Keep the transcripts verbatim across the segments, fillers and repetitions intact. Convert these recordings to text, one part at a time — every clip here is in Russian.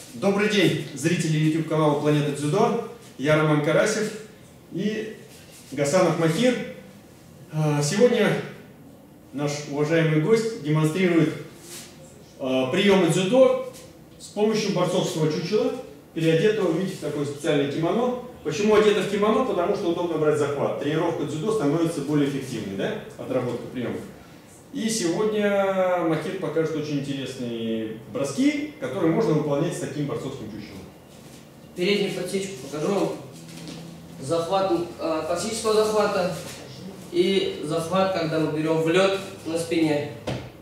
Добрый день, зрители YouTube канала Планета Дзюдо. Я Роман Карасев и Гасанов Махир. Сегодня наш уважаемый гость демонстрирует приемы дзюдо с помощью борцовского чучела, переодетого, видите, в такое специальное кимоно. Почему одето в кимоно? Потому что удобно брать захват. Тренировка дзюдо становится более эффективной, да? Отработка приемов. И сегодня Махир покажет очень интересные броски, которые можно выполнять с таким борцовским чучелом. Переднюю подсечку покажу. Захват э, классического захвата и захват, когда мы берем в лед на спине.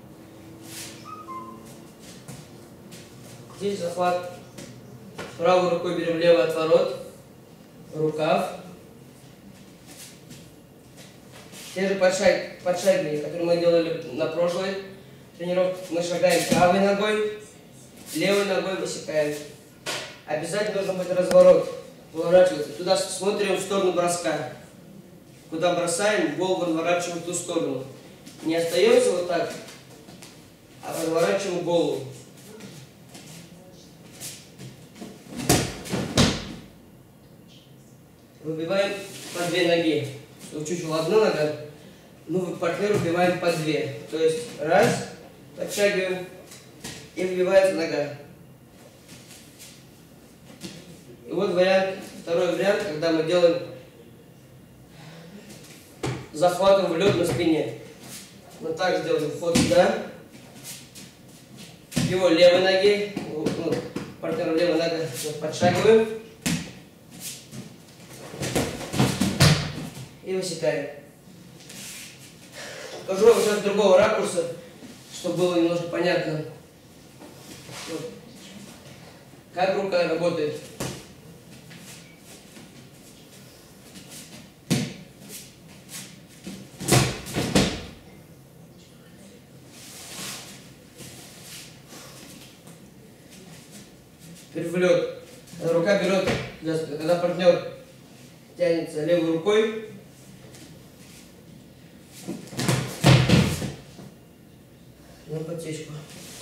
Здесь захват. Правой рукой берем левый отворот, рукав. Те же подшаг, подшагивания, которые мы делали на прошлой тренировке. Мы шагаем правой ногой, левой ногой высекаем. Обязательно должен быть разворот. Поворачиваться. Туда смотрим в сторону броска. Куда бросаем, голову разворачиваем в ту сторону. Не остаемся вот так, а разворачиваем голову. Выбиваем по две ноги. У чучела одна нога, ну, партнер выбиваем по две. То есть раз, подшагиваем, и выбивается нога. И вот вариант, второй вариант, когда мы делаем захватом в лед на спине. Мы так сделаем вход сюда, его левой ноги, ну, партнеру левой ногой подшагиваем. И высекаем. Покажу вам сейчас с другого ракурса, чтобы было немножко понятно, вот, как рука работает. Теперь в лед. Рука берет, когда партнер тянется левой рукой, на подсечку.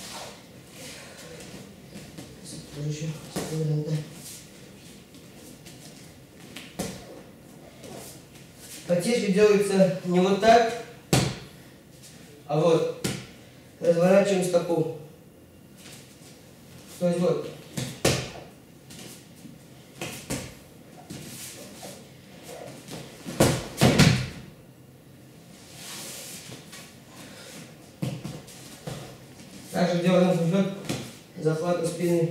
Подсечка делается не вот так, а вот. Разворачиваем стопу. То есть вот. Также делаем вперед, захват на спины.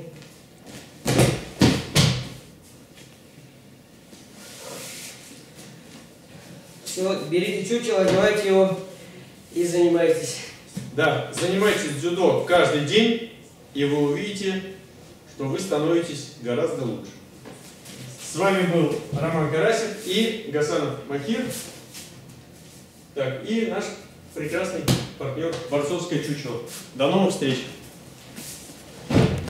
Все, берите чучело, одевайте его и занимайтесь. Да, занимайтесь дзюдо каждый день, и вы увидите, что вы становитесь гораздо лучше. С вами был Роман Карасев и Гасанов Махир. Так, и наш прекрасный партнер борцовское чучело. До новых встреч!